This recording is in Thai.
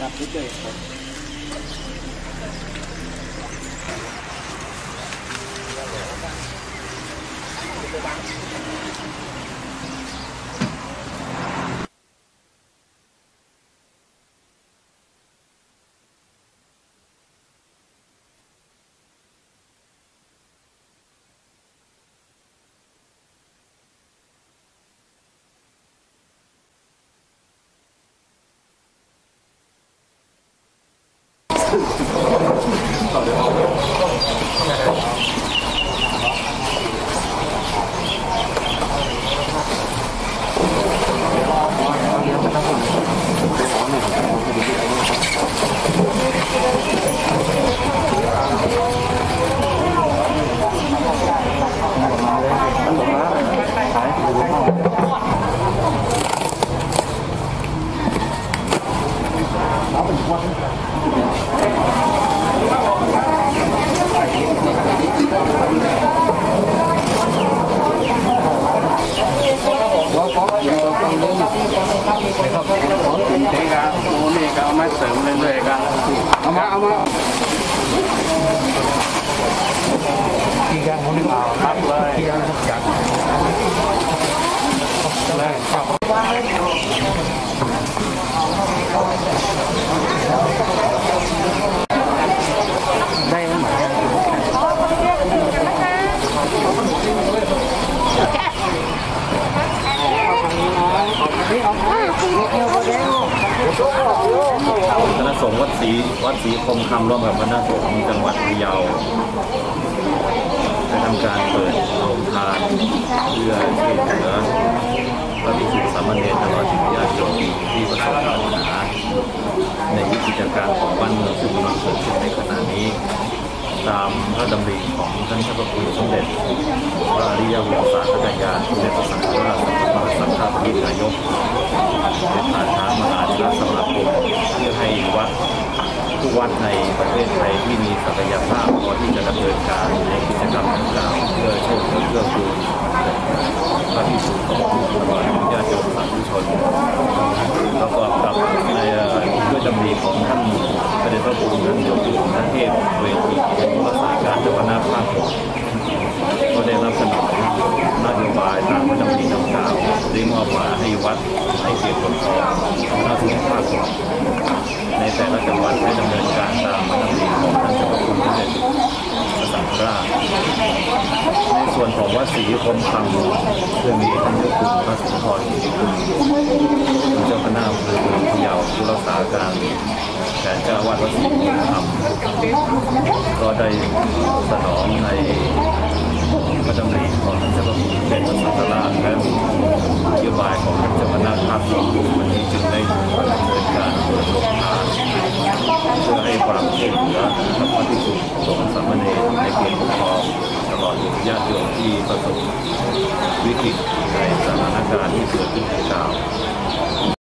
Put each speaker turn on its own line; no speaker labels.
ครับที่เกิดครับเสริมเรื่อยๆกันเอามาที่กันคนนึงเอาครับเลยที่กันจัดเลยครับได้ไหมคณะสงฆ์วัดศรีคมคำร่วมกับคณะสงฆ์จังหวัดพะเยาได้ทำการเปิดโรงทานเพื่อช่วยเหลือพระภิกษุสามเณรตลอดถึงญาติโยมที่ประสบปัญหาในกิจการของบ้านเมืองซึ่งกำลังเกิดขึ้นในขณะนี้ตามพระดำริของท่านเจ้าพระคุณสมเด็จพระอริยวงศาคณาจารย์สมเด็จพระสังฆราชสังฆปรินายกเป็นผ่านทางมหาธิราชสมาคมเพื่อให้วัดทุกวัดในประเทศไทยที่มีศักยภาพพอที่จะดำเนินการในกิจกรรมดังกล่าวเพื่อช่วยเหลือเกื้อกูลพระภิกษุสงฆ์ตลอดถึงญาติโยมสาธุชนประกอบกับในด้วยดำริของท่านพระเดชพระคุณท่านเจ้าคุณท่านเทพเวทีรักษาการเจ้าคณะภาคก็ได้รับสนองนโยบายตามพระดำริดังกล่าวได้มอบหมายให้วัดให้เกียรติปกครองคณะสงฆ์ภาคในแต่ละจังหวัดให้ดำเนินการตามพระดำริของท่านเจ้าพระคุณสมเด็จพระสังฆราชในส่วนของวัดศรีคมคำซึ่งมีท่านเจ้าคุณพระสุนทรกิติคุณเจ้าคณะอำเภอเมืองพะเยาผู้รักษาการแทนเจ้าอาวาสวัดศรีคมคำก็ได้สนองในพระดำริของท่านเจ้าพระคุณสมเด็จพระสังฆราชและนโยบายของท่านเจ้าคณะภาควันนี้จึงได้ดำเนินการเปิดโรงทานเพื่อให้ความช่วยเหลือกับพระภิกษุสงฆ์สามเณรในเขตปกครองตลอดถึงญาติโยมที่ประสบวิกฤตในสถานการณ์ที่เกิดขึ้นในกล่าว